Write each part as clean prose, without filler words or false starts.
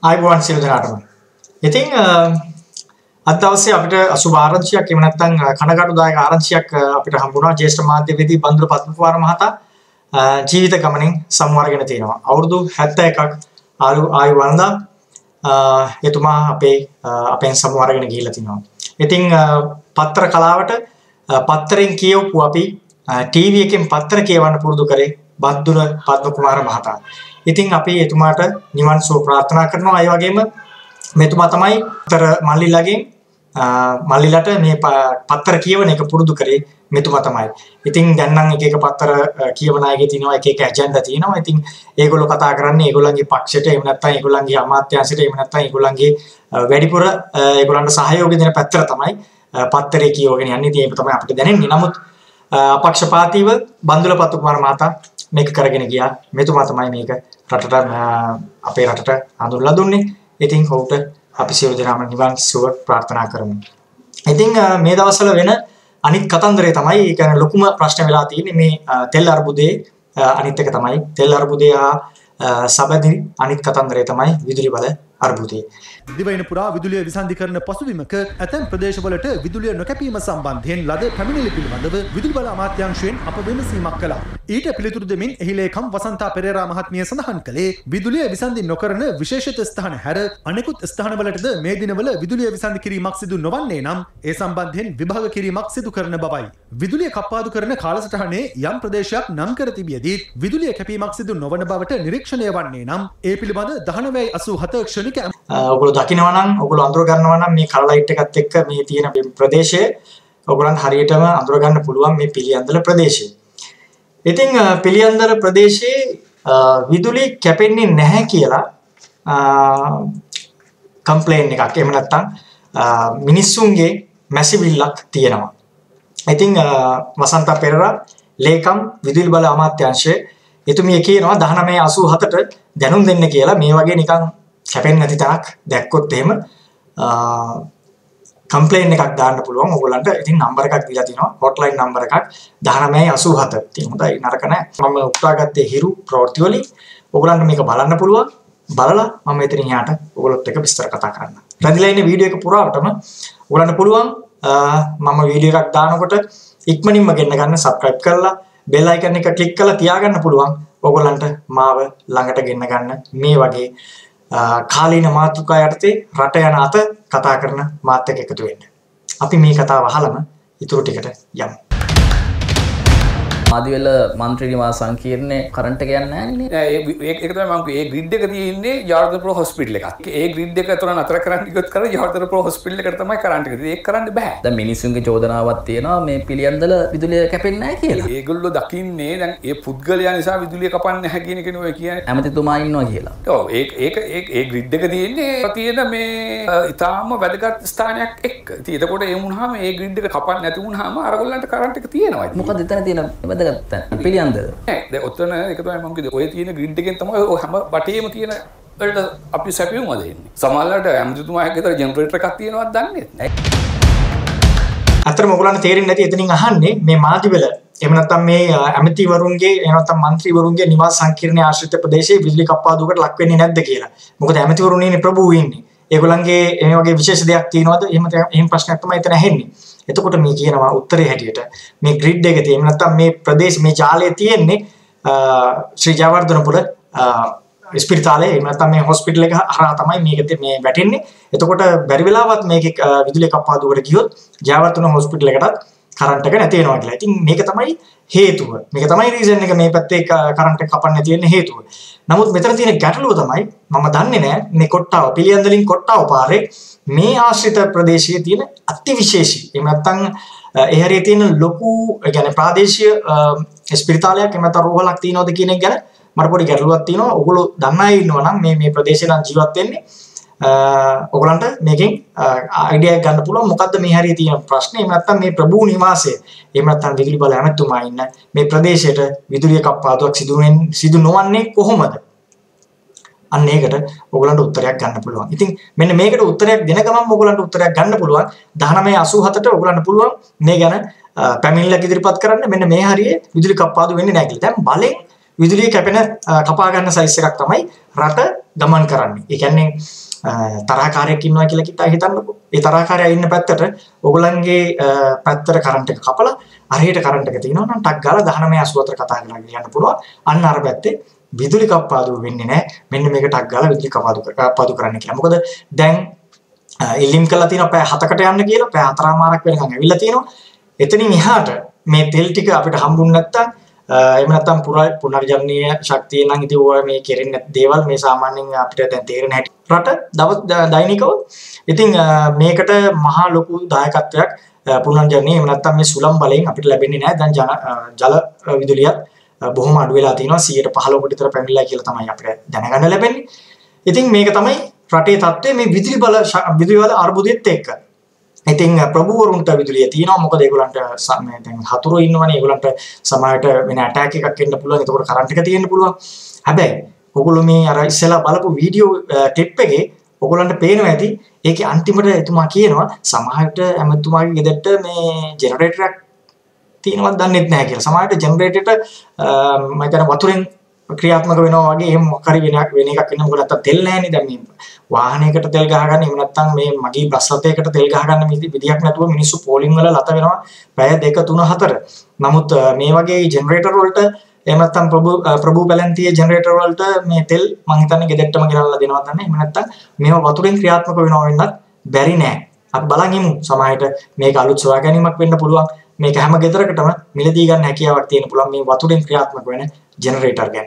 ආයිබෝන් සියලු දෙනාටම. ඉතින් අද දවසේ අපිට අසුබ ආරංචියක් එහෙම නැත්නම් කනගාටුදායක ආරංචියක් අපිට හම්බුණා. ජ්‍යෙෂ්ඨ මාධ්‍යවේදී බන්දුල පද්මකුමාර මහතා ජීවිත ගමනින් සමුවරගෙන තියෙනවා. අවුරුදු 71ක් ආයු වළඳා එතුමා අපෙන් සමුවරගෙන ගිහිල්ලා තිනවා. ඉතින් පත්‍ර කලාවට පත්‍රයෙන් කියවපු අපි ටීවී එකෙන් පත්‍ර කියවන්න පුරුදු කරේ බන්දුල පද්මකුමාර මහතා. ඉතින් අපි එතුමාට නිවන් සුව ප්‍රාර්ථනා කරනවා. ඒ වගේම මෙතුමා තමයි පත්‍ර මල්ලිලට මේ පත්‍ර කියවන එක පුරුදු කරේ මෙතුමා තමයි. ඉතින් දැන් නම් එක පත්‍ර කියවන අයගේ තියෙනවා එක ඇජෙන්ඩා තියෙනවා. ඉතින් ඒගොල්ලෝ කතා කරන්නේ ඒගොල්ලන්ගේ පක්ෂයට එහෙම නැත්නම් ඒගොල්ලන්ගේ අමාත්‍යාංශයට එහෙම නැත්නම් ඒගොල්ලන්ගේ වැඩිපුර ඒගොල්ලන්ට සහයෝගය දෙන පැත්තට තමයි පත්‍රේ කියවගෙන යන්නේ. ඉතින් ඒක තමයි අපිට දැනෙන්නේ. නමුත් අපක්ෂපාතීව බන්දුල පද්මකුමාර මහතා මේක කරගෙන ගියා. මෙතුමා තමයි මේක රටට අපේ රටට හඳුන්වලා දුන්නේ. ඉතින් ඔහුට අපි සියලු දෙනාම නිවන් සුව ප්‍රාර්ථනා කරමු. ඉතින් මේ දවස්වල වෙන අනිත් කතන්දරේ තමයි ඒ කියන්නේ ලොකුම ප්‍රශ්න වෙලා තියෙන්නේ මේ තෙල් අර්බුදයේ අනිත් එක තමයි තෙල් අර්බුදය සබැඳි අනිත් කතන්දරේ තමයි විදුලි බල අර්බුදය. දිවයින පුරා විදුලිය විසන්ධි කරන පසුබිමක ඇතැම් ප්‍රදේශවලට විදුලිය නොකැපීම සම්බන්ධයෙන් ලද පැමිණිලි පිළිබඳව විදුලි බල අමාත්‍යාංශයෙන් අප විමසීමක් කළා. ඊට පිළිතුරු දෙමින් එහි ලේකම් වසන්තා පෙරේරා මහත්මිය සඳහන් කළේ විදුලිය විසන්ධි නොකරන විශේෂිත ස්ථාන හැර අනෙකුත් ස්ථානවලටද මේ දිනවල විදුලිය විසන්ධි කිරීමක් සිදු නොවන්නේ නම් ඒ සම්බන්ධයෙන් විභාග කිරීමක් සිදු කරන බවයි. විදුලිය කප්පාදු කරන කාලසටහනේ යම් ප්‍රදේශයක් නම් කර තිබියදී විදුලිය කැපීමක් සිදු නොවන බවට නිරීක්ෂණය වන්නේ නම් ඒ පිළිබඳ 1987 ක්ෂණික ඔයගොල්ලෝ දකිනවා නම් ඔයගොල්ලෝ අඳුර ගන්නවා නම් මේ කලර් ලයිට් එකත් එක්ක මේ තියෙන ප්‍රදේශය ඔයගොල්ලන්ට හරියටම අඳුර ගන්න පුළුවන් මේ පිළියන්දල ප්‍රදේශය. ඉතින් පිළියන්දල ප්‍රදේශයේ විදුලි කැපෙන්නේ නැහැ කියලා කම්ප්ලේන් එකක් එහෙම නැත්නම් මිනිස්සුන්ගේ මැසිවිල්ලක් තියෙනවා. ඉතින් වසන්ත පෙරේරා ලේකම් විදුලි බල අමාත්‍යාංශයේ එතුමිය කියනවා 1987ට දැනුම් දෙන්න කියලා මේ වගේ නිකන් කැපෙන්නේ නැති තැනක් දැක්කොත් එහෙම කම්ප්ලේන් එකක් දාන්න පුළුවන් ඕගොල්ලන්ට. ඉතින් නම්බර එකක් දීලා තිනවා හොට්ලයින් නම්බර එකක් 1987. ඉතින් හොඳයි නරක නැහැ. මම උත්සාහගත්තේ හිරු ප්‍රවෘත්ති වලින් ඕගොල්ලන්ට මේක බලන්න පුළුවන්. බලලා මම එතනින් යාට ඕගොල්ලොත් එක්ක විස්තර කතා කරන්න. රැඳිලා ඉන්න වීඩියෝ එක පුරාවටම ඕගොල්ලන්ට පුළුවන් මම වීඩියෝ එකක් දානකොට ඉක්මනින්ම ගෙන්න ගන්න සබ්ස්ක්‍රයිබ් කරලා බෙල් අයිකන් එක ක්ලික් කරලා තියාගන්න පුළුවන්. ඕගොල්ලන්ට මාව ළඟට ගෙන්න ගන්න මේ වගේ කාලීන මාතෘකා යටතේ රට යන අත කතා කරන මාත් එක්ක එකතු වෙන්න. අපි මේ කතාව අහලම ඉතුරු ටිකට යමු. ආදිවෙල මන්ත්‍රී නිවාස සංකීර්ණේ කරන්ට් එක යන්නේ නැහැ නේ. ඒක තමයි මම කිව්වේ. ඒ ග්‍රිඩ් එක තියෙන්නේ ජවර්ධනපුර හොස්පිටල් එකක්. ඒ ග්‍රිඩ් එක අතර නතර කරන්න කිව්වොත් කර ජවර්ධනපුර හොස්පිටල් එකට තමයි කරන්ට් එක තියෙන්නේ. ඒක කරන්න බෑ. දැන් මිනිස්සුන්ගේ චෝදනාවක් තියෙනවා මේ පිළියන්දල විදුලිය කැපෙන්නේ නැහැ කියලා. ඒගොල්ලෝ දකින්නේ දැන් ඒ පුද්ගලයා නිසා විදුලිය කපන්නේ නැහැ කියන එක නේ කියන්නේ. ඇමතිතුමා ඉන්නවා කියලා. ඔව් ඒ ග්‍රිඩ් එක තියෙන්නේ තියෙන මේ ඊටාම වැදගත් ස්ථානයක් එක්ක. ඉතින් එතකොට ඒ වුණාම ඒ ග්‍රිඩ් එක කපන්න නැති වුණාම අරගොල්ලන්ට කරන්ට් එක තියෙනවා. මොකද එතන තියෙන පිළියන්දල දැන් ඔතන ඒක තමයි මම කිව්වේ ඔය තියෙන ග්‍රිඩ් එකෙන් තමයි ඔය හැම බටේම තියෙන වලට අපි සැපයුම දෙන්නේ. සමහරවිට ඇමතිතුමාගේ විතර ජෙනරේටර් එකක් තියෙනවද දන්නේ නැහැ. අතරම ඔයගොල්ලන්ට තේරෙන්නේ නැති එතනින් අහන්නේ මේ මාදිවල එහෙම නැත්නම් මේ ඇමතිවරුන්ගේ එහෙම නැත්නම් මන්ත්‍රීවරුන්ගේ නිවාස සංකීර්ණයේ ආශ්‍රිත ප්‍රදේශයේ විදුලි කප්පාදුවකට ලක් වෙන්නේ නැද්ද කියලා. මොකද ඇමතිවරුන් ඉන්නේ ප්‍රභූ ඉන්නේ. ඒගොල්ලන්ගේ මේ වගේ විශේෂ දෙයක් තියෙනවද? එහෙම ප්‍රශ්නයක් තමයි එතන ඇහෙන්නේ. එතකොට මේ කියනවා උත්තරේ හැටියට මේ ග්‍රිඩ් එකේ තියෙන නැත්නම් මේ ප්‍රදේශ මේ ජාලය තියෙන්නේ ශ්‍රී ජයවර්ධනපුර ස්පිරිතාලේ එහෙම නැත්නම් මේ හොස්පිටල් එක හරහා තමයි මේක මේ වැටෙන්නේ. එතකොට බැරි වෙලාවත් මේකේ විදුලිය කප්පාදුවකට ගියොත් ජයවර්ධන හොස්පිටල් එකටත් කරන්ට් එක නැති වෙනවා කියලා. ඉතින් මේක තමයි හේතුව. මේක තමයි රීසන් එක මේ පැත්තේ කරන්ට් එක කපන්න නැති වෙන්න හේතුව. නමුත් මෙතන තියෙන ගැටලුව තමයි මම දන්නේ නැහැ මේ කොට්ටාව පිළියන්දලින් කොට්ටාව පාරේ මේ ආශ්‍රිත ප්‍රදේශයේ තියෙන අතිවිශේෂී එහෙම නැත්නම් ඒ හරිය තියෙන ලොකු ඒ කියන්නේ ප්‍රාදේශීය ස්පිරිතාලයක් එහෙම නැත්නම් රෝහලක් තියෙනවද කියන එක ගැන මට පොඩි ගැටලුවක් තියෙනවා. ඔයගොල්ලෝ දන්න අය ඉන්නවා නම් මේ ප්‍රදේශේ නම් ජීවත් වෙන්නේ ඔයගලන්ට මේකෙන් අයිඩියා එකක් ගන්න පුළුවන් මොකද්ද මේ හරිය තියෙන ප්‍රශ්නේ. එහෙම නැත්නම් මේ ප්‍රභූ නිවාසය එහෙම නැත්නම් විදුලි බල ඇමතුමා ඉන්න මේ ප්‍රදේශයට විදුලිය කප්පාදුවක් සිදු නොවන්නේ කොහොමද? අන්න ඒකට ඔයගලන්ට උත්තරයක් ගන්න පුළුවන්. ඉතින් මෙන්න මේකට උත්තරයක් දෙන ගමන් ඔයගලන්ට උත්තරයක් ගන්න පුළුවන් 1987ට ඔයගලන්ට පුළුවන් මේ ගැන පැමිණිල්ලක් ඉදිරිපත් කරන්න මෙන්න මේ හරියේ විදුලි කප්පාදු වෙන්නේ නැහැ කියලා. දැන් බලෙන් විදුලිය කැපෙන කපා ගන්න සයිස් එකක් තමයි රට ගමන් කරන්නේ. ඒ කියන්නේ තරහකාරයෙක් ඉන්නවා කියලා හිතන්නකෝ. ඒ තරහකාරයා ඉන්න පැත්තට ඕගොල්ලන්ගේ පැත්තට කරන්ට් එක කපලා අරහෙට කරන්ට් එක තියෙනවා නම් ටක් ගාලා 1984 කතා කරලා කියන්න පුළුවන්. අන්න අර පැත්තේ විදුලි කප්පාදු වෙන්නේ නැහැ. මෙන්න මේක ටක් ගාලා විදුලි කප්පාදු කරන්න කියලා. මොකද දැන් ඉල්ලීම් කරලා තියෙනවා පැය 7කට යන්න කියලා. පැය 4මාරක් වෙනකන් ඇවිල්ලා තියෙනවා. එතනින් එහාට මේ තෙල් ටික අපිට හම්බුනේ නැත්තම් එහෙම නැත්තම් පුනර්ජනනීය ශක්තිය නම් ඉතින් ඔය මේ කෙරෙන්නේ නැති දේවල් මේ සාමාන්‍යයෙන් අපිට දැන් තේරෙන හැටි රට දෛනිකව ඉතින් මේකට මහා ලොකු දායකත්වයක් පුනර්ජනනීය එහෙම නැත්තම් මේ සුළම් බලයෙන් අපිට ලැබෙන්නේ නැහැ. දැන් ජල විදුලියත් බොහොම අඩු වෙලා තිනවා 15% විතර පැමිණලා කියලා තමයි අපිට දැනගන්න ලැබෙන්නේ. ඉතින් මේක තමයි රටේ තත්ත්වය මේ විදුලි බල අර්බුදෙත් එක්ක. ඉතින් ප්‍රභූවරුන්ට විදුලිය තියෙනවා මොකද ඒගොල්ලන්ට දැන් හතුරු ඉන්නවනේ ඒගොල්ලන්ට සමාජයට වෙන ඇටැක් එකක් එන්න පුළුවන්. ඒකට කරන්ට් එක තියෙන්න පුළුවන්. හැබැයි ඔයගොල්ලෝ මේ අර ඉස්සෙල්ලා බලපු වීඩියෝ ක්ලිප් එකේ ඔයගොල්ලන්ට පේනවා ඇති ඒකේ අන්තිමට එතුමා කියනවා සමාජයට ඇමතුමාගේ ගෙදරට මේ ජෙනරේටරයක් තියෙනවද දන්නේ නැහැ කියලා. සමාජයට ජෙනරේටරට මම කියන වතුරෙන් ක්‍රියාත්මක වෙනවා වගේ එහෙම මොකක් හරි වෙන එකක් වෙන්න මොකද නැත්තම් තෙල් නැහැනේ. දැන් මේ වාහනයකට තෙල් ගහගන්න එහෙම නැත්තම් මේ මගේ බස් රථයකට තෙල් ගහගන්න විදියක් නැතුව මිනිස්සු පෝලිං වල ලත වෙනවා පැය 2 3 4. නමුත් මේ වගේ ජෙනරේටර් වලට එහෙම නැත්තම් ප්‍රභූ පැලැන්තියේ ජෙනරේටර් වලට මේ තෙල් මං හිතන්නේ ගෙදරටම ගෙනල්ලා දෙනවා දන්නේ. එහෙම නැත්තම් මේවා වතුරෙන් ක්‍රියාත්මක වෙනවා වෙන්නත් බැරි නෑ. අපි බලන් ඉමු සමාජයට මේක අලුත් සොයා ගැනීමක් වෙන්න පුළුවන්. මේක හැම ගෙදරකටම මිලදී ගන්න හැකියාවක් තියෙන පුළුවන් මේ වතුරෙන් ක්‍රියාත්මක වෙන ජෙනරේටර් ගැන.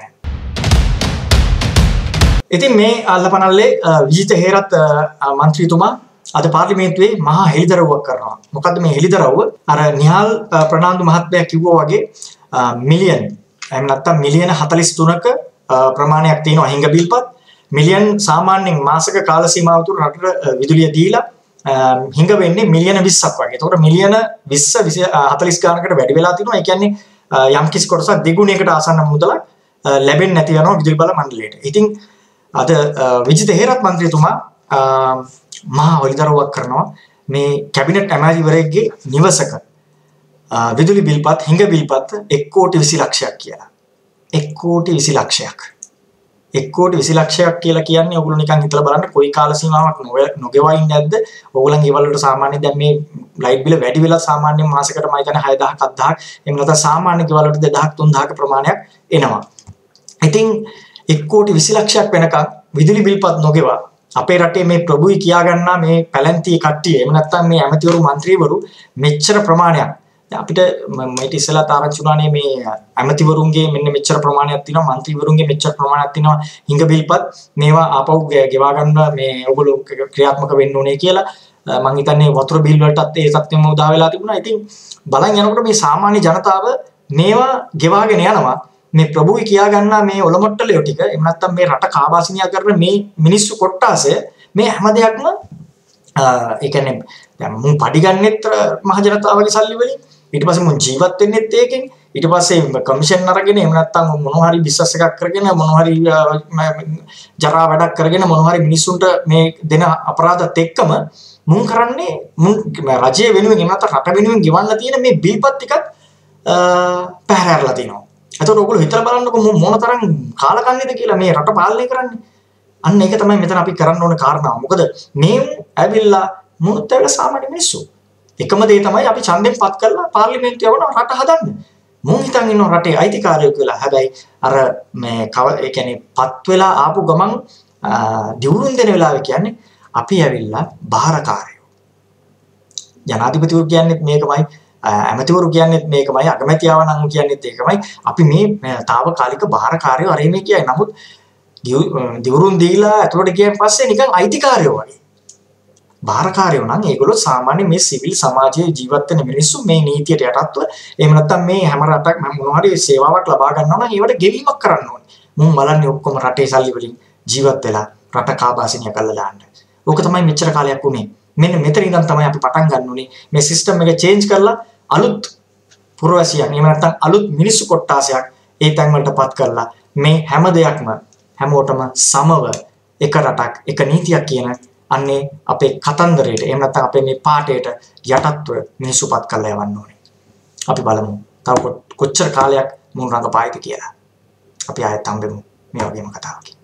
ඉතින් මේ අල්ලපනල්ලේ විජිත හේරත් මන්ත්‍රීතුමා අද පාර්ලිමේන්තුවේ මහා හෙළිදරව්වක් කරනවා. මොකද්ද මේ හෙළිදරව්ව? අර නිහාල් ප්‍රනාන්දු මහත්මයා කිව්වා වගේ මිලියන් එහෙම නැත්නම් මිලියන 43ක ප්‍රමාණයක් තියෙනවා හිඟ බිල්පත්. මිලියන් සාමාන්‍යයෙන් මාසක කාල සීමාව තුළ රටට විදුලිය දීලා හිඟ වෙන්නේ මිලියන 20ක් වගේ. ඒතකොට මිලියන 20 40 ගානකට වැඩි වෙලා තිනවා. ඒ කියන්නේ යම් කිසි කොටසක් දෙගුණයකට ආසන්න මුදලක් ලැබෙන්නේ නැති වෙනවා විදුලි බල මණ්ඩලයට. ඉතින් අද විජිත හේරත් මන්ත්‍රීතුමා මහා හෙළිදරව්වක් කරනවා මේ කැබිනට් ඇමතිවරයෙක්ගේ නිවසක විදුලි බිල්පත් හිඟ බිල්පත් 1,20,00,000ක් කියලා. 1,20,00,000ක්. 1,20,00,000ක් කියලා කියන්නේ ඔයගොල්ලෝ නිකන් හිතලා බලන්න කොයි කාල සීමාවක් නොගෙවා ඉන්නේ නැද්ද? ඔයගොල්ලන්ගේ ගෙවල් වලට සාමාන්‍යයෙන් දැන් මේ ලයිට් බිල වැඩි වෙලා සාමාන්‍යයෙන් මාසෙකට මම හිතන්නේ 6,000ක් 7,000ක් එහෙම නැත්නම් සාමාන්‍ය ගෙවල් වලට 2,000ක් 3,000ක ප්‍රමාණයක් එනවා. ඉතින් 1,20,00,000ක් වෙනකන් විදුලි බිල්පත් නොගෙවා අපේ රටේ මේ ප්‍රභූයි කියා ගන්නා මේ පැලැන්තියේ කට්ටිය එහෙම නැත්නම් මේ ඇමතිවරු മന്ത്രിවරු මෙච්චර ප්‍රමාණයක් අපිට මයිටි ඉස්සලා තාරංචි උනානේ මේ ඇමතිවරුන්ගේ මෙන්න මෙච්චර ප්‍රමාණයක් තියෙනවා മന്ത്രിවරුන්ගේ මෙච්චර ප්‍රමාණයක් තියෙනවා හිඟ බිල්පත් මේවා ආපහු ගෙවා ගන්න මේ ඔයගොල්ලෝ ක්‍රියාත්මක වෙන්න ඕනේ කියලා මම හිතන්නේ වතුර බිල් වලටත් ඒ සත්‍යෙම උදා වෙලා තිබුණා. ඉතින් බලන් යනකොට මේ සාමාන්‍ය ජනතාව මේවා ගෙවාගෙන යනවා. මේ ප්‍රභූයි කියා ගන්නා මේ ඔලොමොට්ටලියෝ ටික එහෙම නැත්නම් මේ රට කාබාසිනියා කරන මේ මිනිස්සු කොට්ටාසය මේ හැම දෙයක්ම ඒ කියන්නේ දැන් මුන් පඩි ගන්නෙත් මහ ජනතාවගේ සල්ලි වලින් ඊට පස්සේ මුන් ජීවත් වෙන්නෙත් ඒකෙන් ඊට පස්සේ කමිෂන් අරගෙන එහෙම නැත්නම් මොනවා හරි බිස්නස් එකක් කරගෙන මොනවා හරි ජරා වැඩක් කරගෙන මොනවා හරි මිනිස්සුන්ට මේ දෙන අපරාධත් එක්කම මුන් කරන්නේ මුන් රජය වෙනුවෙන් එහෙම නැත්නම් රට වෙනුවෙන් ගෙවන්න තියෙන මේ බිල්පත් ටිකත් පැහැරලා තිනවා. එතකොට ඔයගොල්ලෝ හිතලා බලන්නකො මොන තරම් කාලකන්නිද කියලා මේ රට පාලනය කරන්නේ. අන්න ඒක තමයි මෙතන අපි කරන්න ඕන කාරණාව. මොකද මේ ඇවිල්ලා මුත් ඇවිල්ලා සාමාන්‍ය මිනිස්සු. එකම දේ තමයි අපි ඡන්දෙන් පත් කරලා පාර්ලිමේන්තුව යවන රට හදන්න. මුන් හිතන් ඉන්න රටේ අයිතිකාරයෝ කියලා. හැබැයි අර මේ ඒ කියන්නේ පත් වෙලා ආපු ගමන් දිවුරුම් දෙන වෙලාවේ කියන්නේ අපි ඇවිල්ලා බාරකාරයෝ. ජනාධිපතිවරු කියන්නේත් මේකමයි. ඇමතිවරු කියන්නේත් මේකමයි අගමැතියව නම් කියන්නේත් ඒකමයි අපි මේ తాවකාලික බාරකාරයෝ අර මේ කියයි. නමුත් දිවුරුම් දීලා අතලට ගියන් පස්සේ නිකන් අයිතිකාරයෝ වගේ. බාරකාරයෝ නම් ඒගොල්ලෝ සාමාන්‍ය මේ සිවිල් සමාජයේ ජීවත් වෙන මිනිස්සු මේ නීතියට යටත්ව එහෙම නැත්නම් මේ හැම රටක් මොනවා හරි සේවාවක් ලබා ගන්නවා නම් ඒවට ගෙවීමක් කරන්න ඕනේ. මුන් බලන්නේ ඔක්කොම රටේ සල්ලි වලින් ජීවත් වෙලා රට කාබාසිනිය කරලා දාන්න. ඕක තමයි මෙච්චර කාලයක් උනේ. මෙන්න මෙතන ඉඳන් තමයි අපි පටන් ගන්න ඕනේ. මේ සිස්ටම් එක චේන්ජ් කරලා අලුත් පුරවැසියන් එහෙම නැත්නම් අලුත් මිනිස්සු කොට්ටාසයක් ඒ තැන් වලටපත් කරලා මේ හැම දෙයක්ම හැමෝටම සමව එක රටක් එක නීතියක් කියන අන්නේ අපේ කතන්දරයට එහෙම නැත්නම් අපේ මේ පාඩේට යටත්ව මිනිස්සුපත් කරලා යවන්න ඕනේ. අපි බලමු තව කොච්චර කාලයක් මුන් රඟපායිද කියලා. අපි ආයෙත් හම්බෙමු මේ වගේම කතාවකින්.